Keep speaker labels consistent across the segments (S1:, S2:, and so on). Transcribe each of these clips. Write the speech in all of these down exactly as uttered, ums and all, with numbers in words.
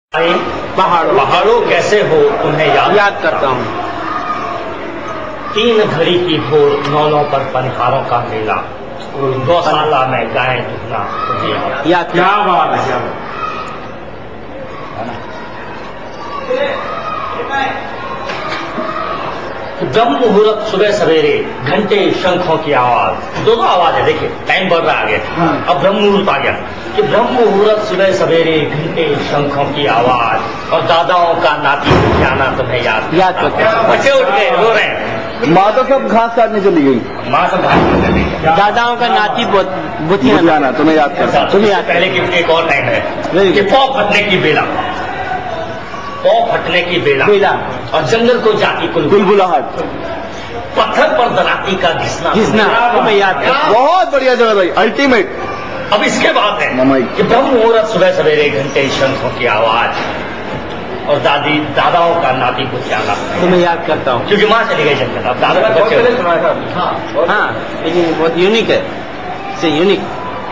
S1: पहाड़ों पहाड़ों कैसे हो उन्हें याद
S2: याद करता हूँ।
S1: तीन घड़ी की भोर नौ नौ पर पनहारों का मेला, गौशाला में गाय दुहना
S2: याद।
S3: क्या बात है, क्या
S1: ब्रह्म मुहूर्त सुबह सवेरे घंटे शंखों की आवाज, दोनों आवाज है। देखिए टाइम बढ़ रहा आगे, अब ब्रह्म मुहूर्त आ गया कि ब्रह्म मुहूर्त सुबह सवेरे घंटे शंखों की आवाज और दादाओं का नाती जाना तुम्हें याद
S2: याद करता हूँ।
S1: बच्चे उठ गए, रो रहे हैं।
S3: माँ तो सब घास काटने चली गई,
S1: माँ सब घास काटने चली गई।
S2: दादाओं का नाती बुथिया
S3: जाना तुम्हें याद करता हूँ।
S1: तुम्हें याद पहले की एक और टाइम है कि पौ फटने की बेला, पौ फटने की बेला
S2: बेला
S1: और जंगल को जाती
S3: बुलबुलाहट,
S1: पत्थर पर दराती का घिसना
S2: घिसना तुम्हें याद करता हूँ।
S3: बहुत बढ़िया जगह भाई, अल्टीमेट।
S1: अब इसके बाद है
S3: ममाई।
S1: कि ब्रह्म मुहूर्त सुबह सवेरे घंटे शंखों की आवाज और दादी दादाओं का नाती को जाना
S2: तुम्हें याद करता हूँ।
S1: क्योंकि माँ चली गई जंगल, अब दादा के बच्चे। हाँ
S2: हाँ, लेकिन बहुत यूनिक है, से यूनिक।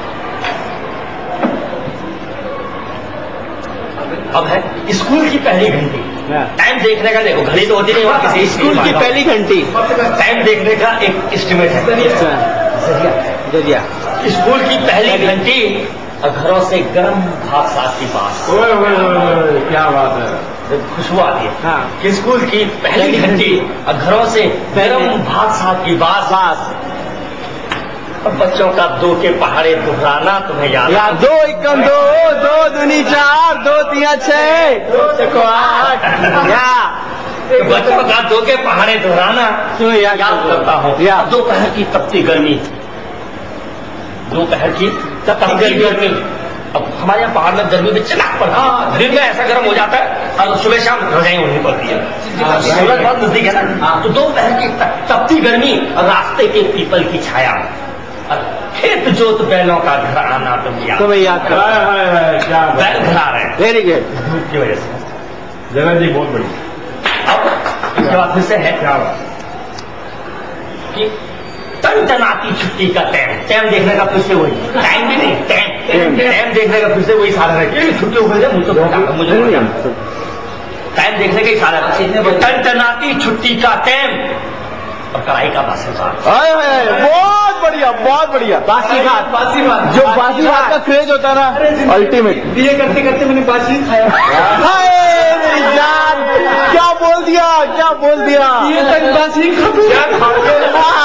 S1: अब है स्कूल की पहली घंटी, टाइम देखने का। देखो घड़ी तो होती नहीं वहाँ किसी
S2: स्कूल की पहली घंटी,
S1: टाइम देखने का एक एस्टिमेट है,
S2: जरिया।
S1: स्कूल की पहली घंटी और घरों से गर्म भात साथ की बात,
S3: क्या बात है,
S1: खुशबू आती है।
S2: हाँ,
S1: कि स्कूल की पहली घंटी और घरों से गर्म भात साथ की बात,
S2: बात
S1: और बच्चों का दो के पहाड़े दोहराना तुम्हें याद
S2: याद।
S3: दो इक्कम दो, दो दूनी चार, दो तिया छह,
S2: दो चको आठ, या
S1: बच्चों का दो के पहाड़े दोहराना
S2: तुम्हें याद
S1: याद करता हूँ।
S2: या
S1: दोपहर की तपती गर्मी, दोपहर की तपती गर्मी। अब हमारे यहाँ पहाड़ में गर्मी में चनाक पड़ता है, दिन में ऐसा गर्म हो जाता है और सुबह शाम रजाई होनी पड़ती है, सूरज बहुत नजदीक है ना। तो दोपहर की तपती गर्मी और रास्ते के पीपल की छाया और खेत जोत बैलों का घर आना तुम याद
S2: तुम्हें याद करता हूँ।
S3: क्या
S1: बैल घर आ रहे हैं
S2: वेरी गुड।
S1: धूप की वजह से।
S3: जगह जी बहुत बड़ी।
S1: अब इसके बाद फिर से है
S3: क्या बात
S1: कि टनटनाती छुट्टी का टाइम, टाइम देखने का फिर से वही टाइम भी नहीं, टाइम टाइम देखने का फिर से वही साधन है कि छुट्टी हो गई मुझे मुझे टाइम देखने का ही साधन। टनटनाती छुट्टी का टाइम और कढ़ाई का बासी भात।
S3: बहुत बढ़िया, बहुत बढ़िया।
S2: बासी भात,
S3: बासी भात, जो बासी भात का क्रेज होता है ना, अल्टीमेट।
S2: ये करते करते मैंने बासी खाया।
S3: हाय मेरी जान, क्या बोल दिया, क्या बोल दिया,
S2: ये तक बासी
S3: क्या खाओगे?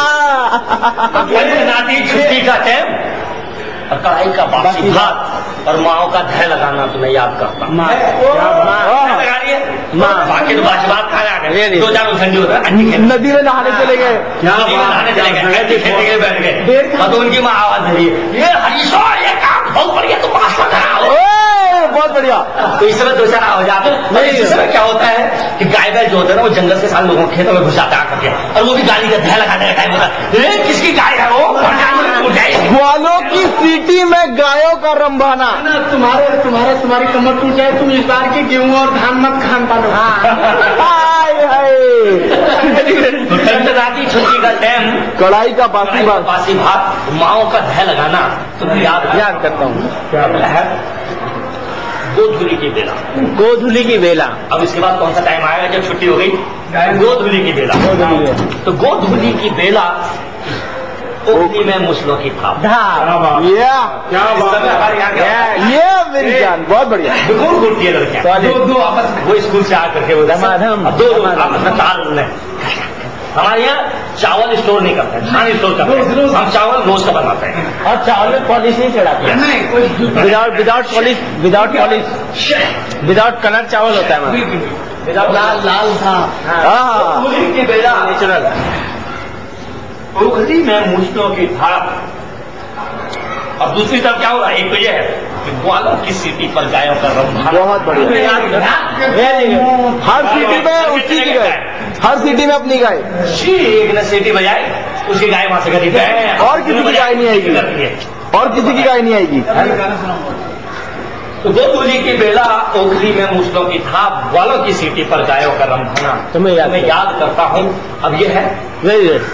S1: टनटनाती छुट्टी का टाइम और कढ़ाई का बासी भात और माओ का धै लगाना तुम्हें याद करता।
S2: माँ
S1: लगा रही है
S2: माँ,
S1: बाकी तो बासी भात खाया गए,
S2: Really?
S1: दो चार ठंडी होता है, अंडी खेलते
S3: नदी में नहाने चले गए,
S1: नदी में नहाने चले गए, अंडी खेलते गए, बैठ गए और तो उनकी माँ आवाज दे रही है, ये हरीशोर ये काम बहुत बढ़िया, तुम मास्टर कराओ।
S3: ओए, बहुत बढ़िया।
S1: तो इस समय दो चार हो जाते हैं। इस समय क्या होता है कि गाय बैल जो होते हैं ना, वो जंगल के साथ लोगों के खेतों में घुस जाते हैं आकर के, और वो भी गाली का धै लगाने का टाइम होता है, किसकी गाय है वो, टूट जाएगी।
S3: ग्वालों की सीटी में गायों का रंभाना।
S2: तुम्हारे तुम्हारे तुम्हारी कमर टूट जाए, तुम इस बार के गेहूं और धान मत खान पालो।
S3: हाय हाय,
S1: तो टनटनाती छुट्टी का टाइम,
S3: कढ़ाई का बासी
S1: कढ़ाई का
S3: भात।
S1: बासी भात, माओ का धै लगाना तुम्हें याद
S2: याद करता हूँ।
S1: है। गोधूली की बेला,
S2: गोधूली की बेला।
S1: अब इसके बाद कौन सा टाइम आएगा जब छुट्टी हो गई? गोधूली की बेला। तो गोधूली की बेला ओखली में मुसलों की थाप।
S2: धार
S3: या
S1: क्या हमारे यहाँ क्या होता है?
S3: ये मेरी जान, बहुत बढ़िया।
S1: दुगुन घुटती है लड़कियां, दो दो आपस में, वो स्कूल से आकर के वो
S2: धमाधम,
S1: अब दो आपस में ताल में। हमारे यहाँ चावल स्टोर नहीं करते हैं, धान स्टोर करते हैं, हम चावल रोज का बनाते हैं
S2: और चावल में पॉलिश नहीं चढ़ाती है। Without without polish, without polish, without colour चावल होता है हमारा। विदाउट लाल लाल था।
S3: हाँ,
S1: गोधूली की बेला,
S2: नेचुरल।
S1: ओखली में मुसलों की थाप। और दूसरी तरफ क्या हो रहा है? एक तो ये है कि ग्वालों की सीटी पर गायों का रंभाना।
S3: बहुत बढ़िया। हर सिटी में उसकी की गाय, हर सिटी में अपनी गाय,
S1: एक ने सीटी बजाई, उसकी गाय वहां से गई है,
S3: और किसी की गाय नहीं आएगी, और किसी की गाय नहीं आएगी।
S1: तो गोधूली की बेला, ओखली में मुसलों की थाप, ग्वालों की सीटी पर गायों का रंभाना
S2: तुम्हें याद
S1: मैं याद करता हूँ। अब ये है
S2: वेरी गुड।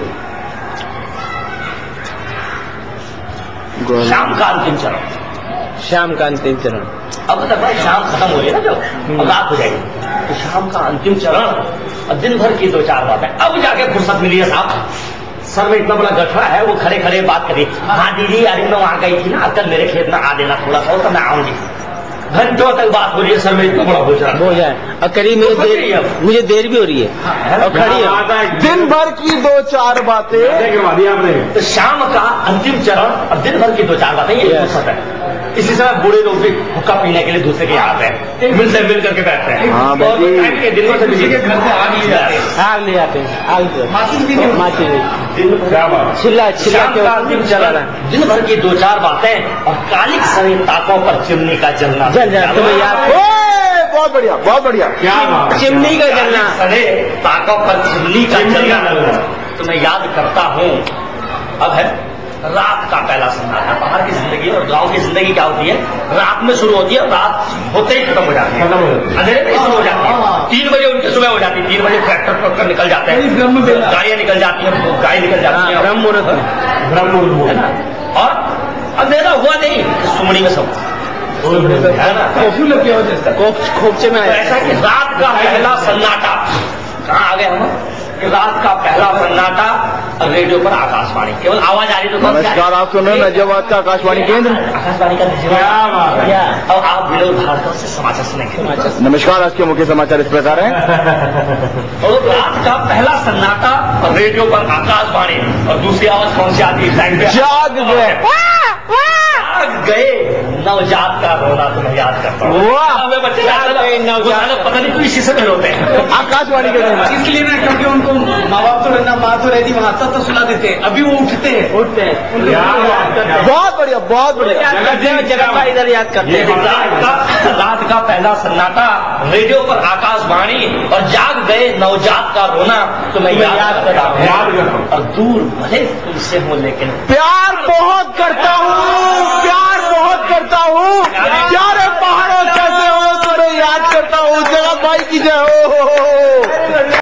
S1: शाम का अंतिम चरण।
S2: शाम का अंतिम चरण।
S1: अब तक भाई शाम खत्म हो रही है ना, जब अब रात हो जाएगी तो शाम का अंतिम चरण और दिन भर की दो चार बातें। अब जाके फुर्सत मिली है साहब, सर में इतना बड़ा गठरा है, वो खड़े खड़े बात करिए। हाँ दीदी, अरे मैं वहां गई थी ना, कल मेरे खेत में आ देना थोड़ा सा, तो मैं आऊंगी। घंटों तक बात हो रही है, सर में इतना बड़ा बोझ
S2: हो जाए। और करीब मुझे देर मुझे देर भी हो रही है और खड़ी है।
S3: दिन भर की दो चार बातें करवा दी आपने।
S1: तो शाम का अंतिम चरण और दिन भर की दो चार बातें, ये फुर्सत है। इसी समय बूढ़े लोग भी हुक्का पीने के लिए दूसरे के आते हैं, मिल से मिल करके बैठते हैं।
S3: हाँ
S1: और टाइम के दिन में से किसी के घर से आग ले जाते हैं,
S2: आग ले जाते हैं, आग
S1: माचिस भी नहीं,
S2: माचिस छिल्ला छिल्ला के अंतिम चरण है।
S1: दिन भर की दो चार बातें और कालिक सरे ताकों पर चिमनी का जलना।
S2: जल जाए तुम्हें याद,
S3: बहुत बढ़िया बहुत बढ़िया।
S2: क्या चिमनी का जलना,
S1: सरे ताकों पर चिमनी का जलना तो मैं याद करता हूँ। अब है रात का पहला सन्नाटा। बाहर की जिंदगी और गांव की जिंदगी क्या होती है, रात में शुरू होती है, रात होते ही खत्म हो जाती है, अंधेरे में शुरू हो जाती है। तीन बजे उनकी सुबह हो जाती है, तीन बजे ट्रैक्टर ट्रैक्टर निकल जाते हैं, गाड़ियां निकल जाती हैं, गाय निकल जाती है,
S2: ब्रह्म मुहूर्त
S1: ब्रह्म मुहूर्त है ना। और अंधेरा हुआ नहीं, सुमनी में सब है ना,
S2: खोपचे में
S1: ऐसा कि रात का पहला सन्नाटा। कहाँ आ गए हम, रात का पहला सन्नाटा रेडियो पर आकाशवाणी, केवल आवाज आ रही तो
S3: नमस्कार, आप सुन रहे हैं नजियाबाद का आकाशवाणी केंद्र।
S1: आकाशवाणी का नजियाबाद। और आप विनोद भारद्वाज से समाचार सुनेंगे।
S3: नमस्कार, आज के मुख्य समाचार इस प्रकार हैं।
S1: और रात का पहला सन्नाटा और रेडियो पर आकाशवाणी, और दूसरी आवाज कौन सी आती है,
S3: जाग गए
S1: गए नवजात का रोना तुम्हें याद करता हूँ।
S2: वाह,
S1: बच्चे नवजात पता नहीं कोई इसी से रोते हैं
S3: आकाशवाणी के
S4: इसलिए ना, क्योंकि उनको माँ बाप तो रहना, माँ तो रहती वहां तब तो सुना देते हैं, अभी वो उठते हैं
S2: उठते हैं।
S3: बहुत बढ़िया बहुत बढ़िया।
S2: जगह का इधर याद करते हैं।
S1: रात का पहला सन्नाटा, रेडियो पर आकाशवाणी और जाग गए नवजात का रोना तुम्हें याद करता हूँ। और दूर भले तुमसे हो लेकिन
S3: प्यार बहुत करता हूँ, प्यार बहुत करता हूँ, प्यार